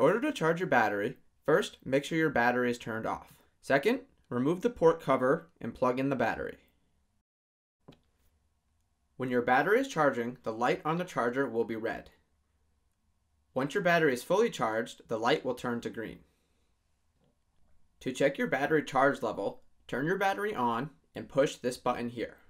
order to charge your battery, first make sure your battery is turned off. Second, remove the port cover and plug in the battery. When your battery is charging, the light on the charger will be red. Once your battery is fully charged, the light will turn to green. To check your battery charge level, turn your battery on and push this button here.